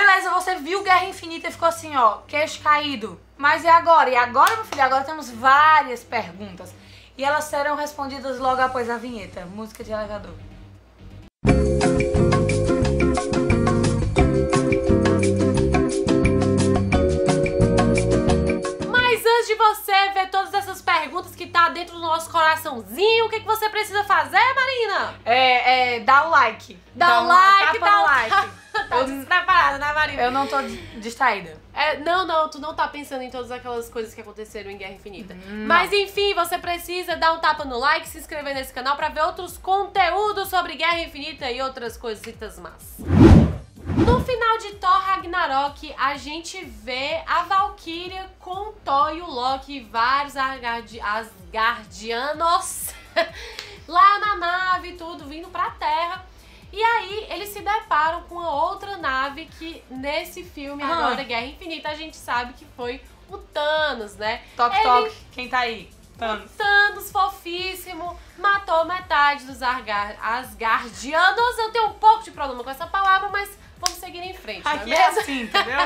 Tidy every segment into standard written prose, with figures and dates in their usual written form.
Beleza, você viu Guerra Infinita e ficou assim, ó, queixo caído. Mas e agora? E agora, meu filho? Agora temos várias perguntas. E elas serão respondidas logo após a vinheta. Música de elevador. Mas antes de você ver todas essas perguntas que tá dentro do nosso coraçãozinho, o que você precisa fazer, Marina? Dá o like. Dá o like, dá o like. Tá despreparada, né, Marina? Eu não tô distraída. Não, tu não tá pensando em todas aquelas coisas que aconteceram em Guerra Infinita. Mas enfim, você precisa dar um tapa no like, se inscrever nesse canal pra ver outros conteúdos sobre Guerra Infinita e outras coisitas más. No final de Thor Ragnarok, a gente vê a Valkyria com o Thor e o Loki e vários Asgardianos lá na nave e tudo, vindo pra Terra. E aí, eles se deparam com a outra nave que, nesse filme, agora, Guerra Infinita, a gente sabe que foi o Thanos, né? Toque, quem tá aí? Thanos. Thanos, fofíssimo, matou metade dos Asgardianos. Eu tenho um pouco de problema com essa palavra, mas vamos seguir em frente, aqui não é mesmo? É assim, entendeu?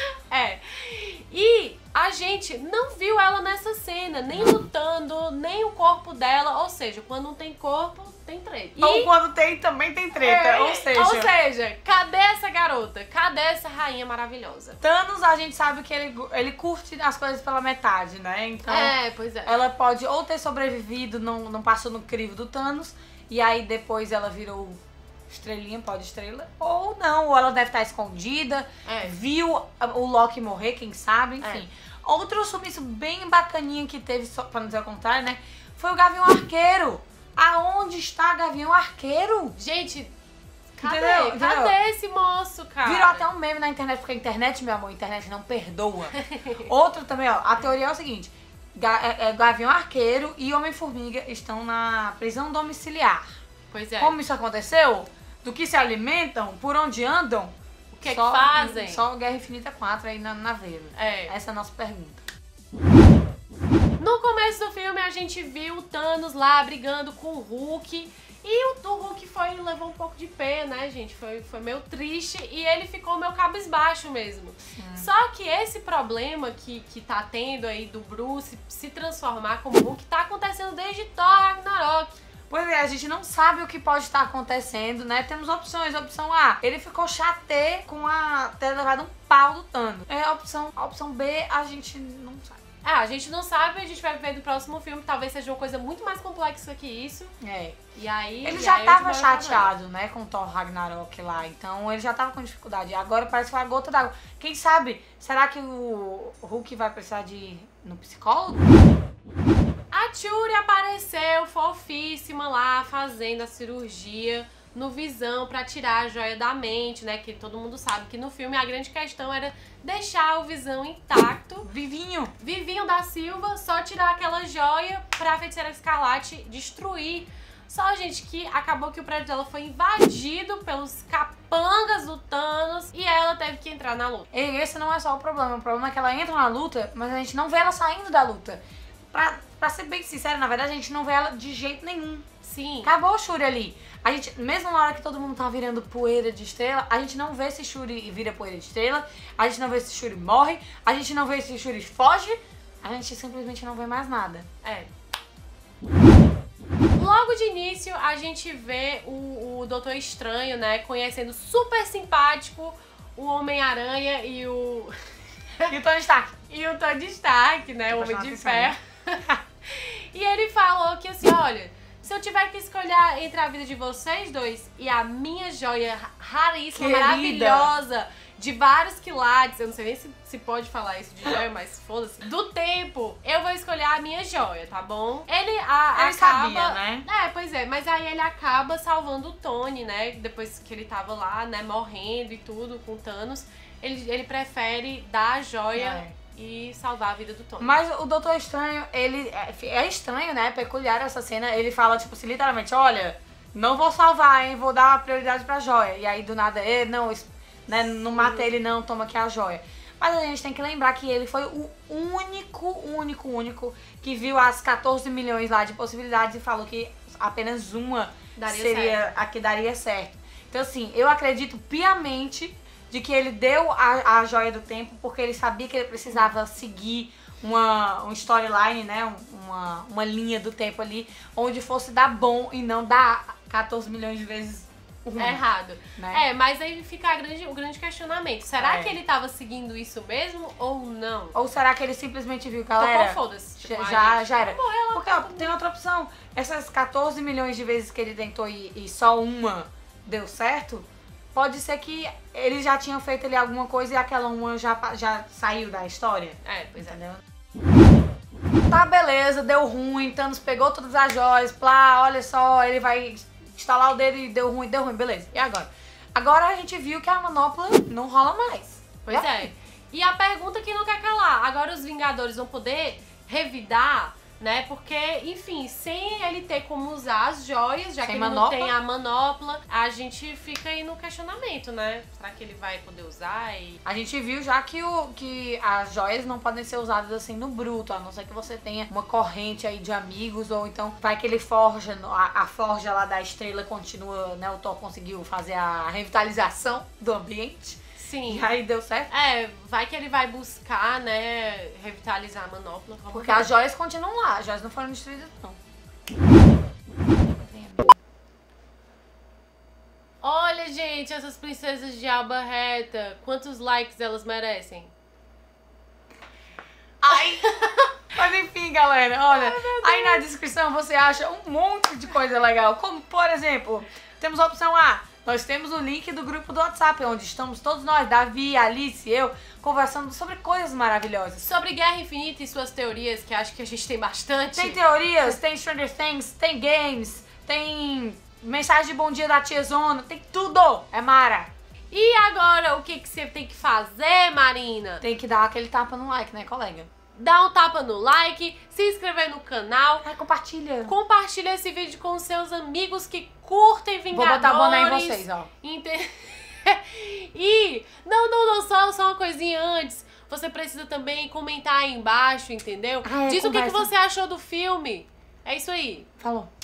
E a gente não viu ela nessa cena, nem lutando, nem o corpo dela. Ou seja, quando não tem corpo, tem treta. Ou quando tem, também tem treta. Ou seja, cadê essa garota? Cadê essa rainha maravilhosa? Thanos, a gente sabe que ele curte as coisas pela metade, né? Então, pois é. Ela pode ou ter sobrevivido, não passou no crivo do Thanos, e aí depois ela virou estrelinha, pode estrela, ou não, ou ela deve estar escondida, viu o Loki morrer, quem sabe, enfim. Outro sumiço bem bacaninha que teve, pra não dizer o contrário, né, foi o Gavião Arqueiro. Aonde está Gavião Arqueiro? Gente, cadê? Entendeu? Cadê esse moço, cara? Virou até um meme na internet, porque a internet, meu amor, a internet não perdoa. Outro também, ó, a teoria é o seguinte, Gavião Arqueiro e Homem-Formiga estão na prisão domiciliar. Pois é. Como isso aconteceu? Do que se alimentam? Por onde andam? O que é que fazem? Só Guerra Infinita 4 aí na veira. Essa é a nossa pergunta. No começo do filme a gente viu o Thanos lá brigando com o Hulk. E o Hulk levou um pouco de pena, né, gente? Foi meio triste e ele ficou meio cabisbaixo mesmo. Só que esse problema que tá tendo aí do Bruce se transformar como Hulk tá acontecendo desde Thor Ragnarok. Pois é, a gente não sabe o que pode estar acontecendo, né? Temos opções. Opção A, ele ficou chatê com ter levado um pau do Thanos. A opção B, a gente não sabe. A gente não sabe, a gente vai ver no próximo filme, talvez seja uma coisa muito mais complexa que isso. E aí... Ele já tava chateado, né, com o Thor Ragnarok lá, então ele já tava com dificuldade. Agora parece que foi a gota d'água. Quem sabe, será que o Hulk vai precisar de ir no psicólogo? A Shuri apareceu fofíssima lá, fazendo a cirurgia no Visão pra tirar a joia da mente, né? Que todo mundo sabe que no filme a grande questão era deixar o Visão intacto. Vivinho da Silva, só tirar aquela joia pra Feiticeira Escarlate destruir. Só, gente, que acabou que o prédio dela foi invadido pelos capangas do Thanos e ela teve que entrar na luta. E esse não é só o problema é que ela entra na luta, mas a gente não vê ela saindo da luta. Pra ser bem sincera, na verdade, a gente não vê ela de jeito nenhum. Sim. Acabou o Shuri ali. A gente, mesmo na hora que todo mundo tá virando poeira de estrela, a gente não vê se Shuri vira poeira de estrela, a gente não vê se Shuri morre, a gente não vê se Shuri foge, a gente simplesmente não vê mais nada. Logo de início, a gente vê o Doutor Estranho, né, conhecendo super simpático o Homem-Aranha e o... E o Tony Stark. E o Tony Stark, né, o Homem de Ferro. E ele falou que assim, olha, se eu tiver que escolher entre a vida de vocês dois e a minha joia raríssima, maravilhosa, de vários quilates, eu não sei nem se pode falar isso de joia, mas foda-se, do tempo, eu vou escolher a minha joia, tá bom? Ele acaba... sabia, né? Pois é, mas aí ele acaba salvando o Tony, né, depois que ele tava lá, né, morrendo e tudo com o Thanos, ele prefere dar a joia e salvar a vida do Tony. Mas o Doutor Estranho, ele é estranho, né? É peculiar essa cena. Ele fala, tipo assim, literalmente, olha, não vou salvar, hein? Vou dar prioridade pra joia. E aí, do nada, não mata ele não, toma aqui a joia. Mas a gente tem que lembrar que ele foi o único que viu as 14 milhões lá de possibilidades e falou que apenas uma seria a que daria certo. Então, assim, eu acredito piamente de que ele deu a joia do tempo porque ele sabia que ele precisava seguir uma storyline, né? Uma linha do tempo ali, onde fosse dar bom e não dar 14 milhões de vezes ruim. Errado. Né? Mas aí fica o grande questionamento. Será que ele tava seguindo isso mesmo ou não? Ou será que ele simplesmente viu, galera? Tocou foda-se. Tipo, já era. Porque ó, tá tem outra opção. Essas 14 milhões de vezes que ele tentou e só uma deu certo, pode ser que eles já tinham feito ali alguma coisa e aquela uma já saiu da história. Pois entendeu? Tá, beleza, deu ruim, Thanos pegou todas as joias, plá, olha só, ele vai instalar o dedo e deu ruim, beleza. E agora? Agora a gente viu que a manopla não rola mais. Pois é. E a pergunta que não quer calar, agora os Vingadores vão poder revidar, né? Porque, enfim, sem ele ter como usar as joias, já que ele não tem a manopla, a gente fica aí no questionamento, né? Será que ele vai poder usar? A gente viu já que as joias não podem ser usadas assim no bruto, a não ser que você tenha uma corrente aí de amigos, ou então vai que ele forja, a forja lá da estrela continua, né? O Thor conseguiu fazer a revitalização do ambiente. Sim. E aí deu certo? Vai que ele vai buscar, né, revitalizar a manopla. Porque as joias continuam lá, as joias não foram destruídas, não. Olha, gente, essas princesas de aba reta, quantos likes elas merecem? Ai! Mas enfim, galera, olha, aí na descrição você acha um monte de coisa legal, como, por exemplo, temos a opção A. Nós temos o link do grupo do WhatsApp, onde estamos todos nós, Davi, Alice e eu, conversando sobre coisas maravilhosas. Sobre Guerra Infinita e suas teorias, que acho que a gente tem bastante. Tem teorias, tem Stranger Things, tem games, tem mensagem de bom dia da tia Zona, tem tudo! É Mara! E agora, o que você tem que fazer, Marina? Tem que dar aquele tapa no like, né, colega? Dá um tapa no like, se inscrever no canal. Compartilha. Compartilha esse vídeo com seus amigos que curtem Vingadores. Vou botar boné em vocês, ó. E, não, só uma coisinha antes. Você precisa também comentar aí embaixo, entendeu? Diz o que você achou do filme. É isso aí. Falou.